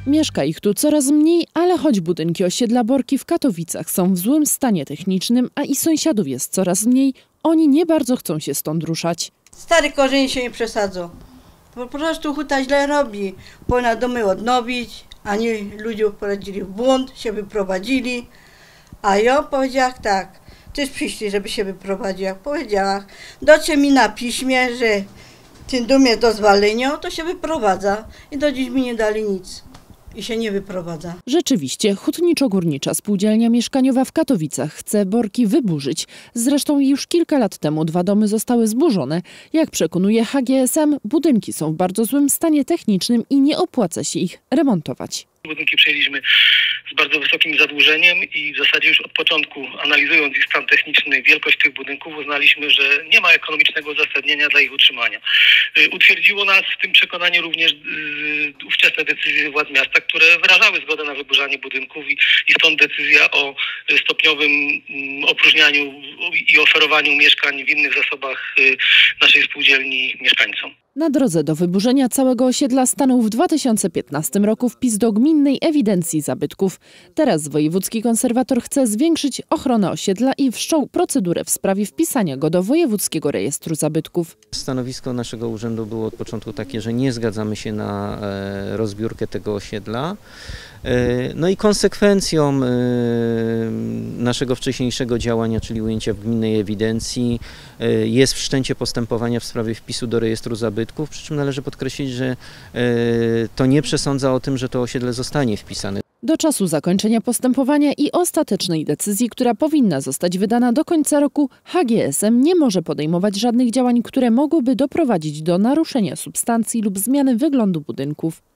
Mieszka ich tu coraz mniej, ale choć budynki osiedla Borki w Katowicach są w złym stanie technicznym, a i sąsiadów jest coraz mniej, oni nie bardzo chcą się stąd ruszać. Stary korzeń się nie przesadzą. Po prostu huta źle robi. Powinna domy odnowić, a nie ludzie wprowadzili w błąd, się wyprowadzili. A ja powiedziała tak, też przyszli, żeby się wyprowadzić. Jak powiedziała, dotrze mi na piśmie, że ten dom jest do zwalenia, to się wyprowadza. I do dziś mi nie dali nic. I się nie wyprowadza. Rzeczywiście, Hutniczo-Górnicza Spółdzielnia Mieszkaniowa w Katowicach chce Borki wyburzyć. Zresztą już kilka lat temu 2 domy zostały zburzone. Jak przekonuje HGSM, budynki są w bardzo złym stanie technicznym i nie opłaca się ich remontować. Budynki przejęliśmy z bardzo wysokim zadłużeniem i w zasadzie już od początku, analizując ich stan techniczny, wielkość tych budynków, uznaliśmy, że nie ma ekonomicznego uzasadnienia dla ich utrzymania. Utwierdziło nas w tym przekonaniu również ówczesne decyzje władz miasta, które wyrażały zgodę na wyburzanie budynków i stąd decyzja o stopniowym opróżnianiu i oferowaniu mieszkań w innych zasobach naszej spółdzielni mieszkańcom. Na drodze do wyburzenia całego osiedla stanął w 2015 roku wpis do Gminnej Ewidencji Zabytków. Teraz wojewódzki konserwator chce zwiększyć ochronę osiedla i wszczął procedurę w sprawie wpisania go do Wojewódzkiego Rejestru Zabytków. Stanowisko naszego urzędu było od początku takie, że nie zgadzamy się na rozbiórkę tego osiedla. No i konsekwencją naszego wcześniejszego działania, czyli ujęcia w gminnej ewidencji, jest wszczęcie postępowania w sprawie wpisu do rejestru zabytków, przy czym należy podkreślić, że to nie przesądza o tym, że to osiedle zostanie wpisane. Do czasu zakończenia postępowania i ostatecznej decyzji, która powinna zostać wydana do końca roku, HGSM nie może podejmować żadnych działań, które mogłyby doprowadzić do naruszenia substancji lub zmiany wyglądu budynków.